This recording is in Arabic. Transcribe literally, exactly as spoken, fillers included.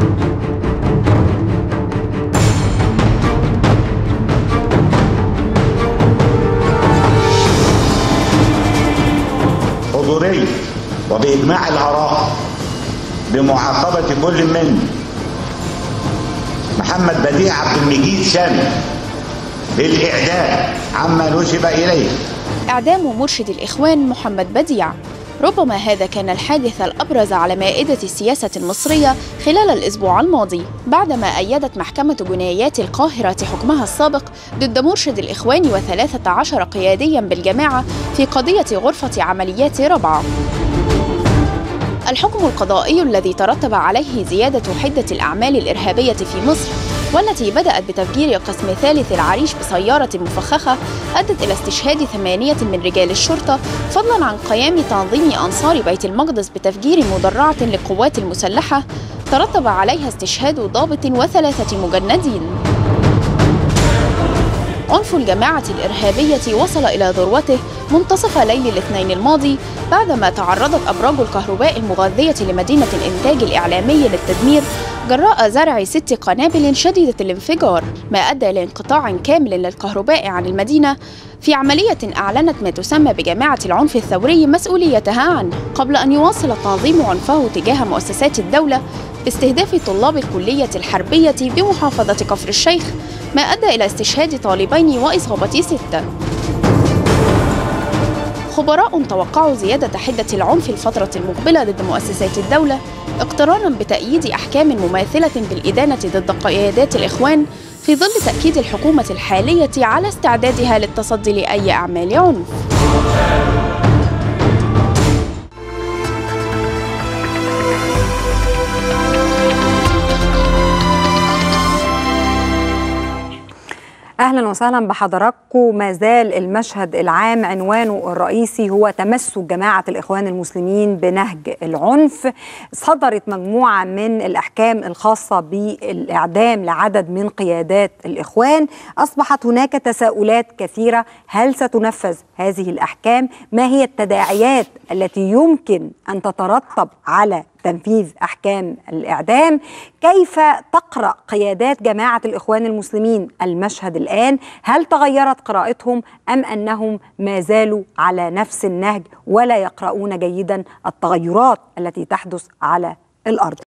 حضورية وبإجماع الآراء بمعاقبة كل من محمد بديع عبد المجيد سامي بالإعدام عما نسب إليه. إعدام مرشد الإخوان محمد بديع ربما هذا كان الحادث الأبرز على مائدة السياسة المصرية خلال الأسبوع الماضي، بعدما أيدت محكمة جنايات القاهرة حكمها السابق ضد مرشد الإخوان وثلاثة عشر قيادياً بالجماعة في قضية غرفة عمليات رابعة. الحكم القضائي الذي ترتب عليه زيادة حدة الأعمال الإرهابية في مصر، والتي بدأت بتفجير قسم ثالث العريش بسيارة مفخخة أدت إلى استشهاد ثمانية من رجال الشرطة، فضلاً عن قيام تنظيم أنصار بيت المقدس بتفجير مدرعة للقوات المسلحة ترتب عليها استشهاد ضابط وثلاثة مجندين. عنف الجماعة الإرهابية وصل إلى ذروته منتصف ليل الاثنين الماضي، بعدما تعرضت أبراج الكهرباء المغذية لمدينة الإنتاج الإعلامي للتدمير جراء زرع ست قنابل شديدة الانفجار، ما أدى لانقطاع كامل للكهرباء عن المدينة في عملية أعلنت ما تسمى بجماعة العنف الثوري مسؤوليتها عنه، قبل أن يواصل التنظيم عنفه تجاه مؤسسات الدولة باستهداف طلاب الكلية الحربية بمحافظة كفر الشيخ، ما أدى إلى استشهاد طالبين وإصابة ستة. خبراء توقعوا زيادة حدة العنف الفترة المقبلة ضد مؤسسات الدولة اقترانا بتأييد أحكام مماثلة بالإدانة ضد قيادات الإخوان، في ظل تأكيد الحكومة الحالية على استعدادها للتصدي لأي أعمال عنف. أهلا وسهلا بحضراتكم. ما زال المشهد العام عنوانه الرئيسي هو تمسك جماعة الإخوان المسلمين بنهج العنف. صدرت مجموعة من الأحكام الخاصة بالإعدام لعدد من قيادات الإخوان. أصبحت هناك تساؤلات كثيرة، هل ستنفذ هذه الأحكام؟ ما هي التداعيات التي يمكن أن تترتب على تنفيذ أحكام الإعدام؟ كيف تقرأ قيادات جماعة الإخوان المسلمين المشهد الآن؟ هل تغيرت قراءتهم أم أنهم ما زالوا على نفس النهج ولا يقرؤون جيدا التغيرات التي تحدث على الأرض؟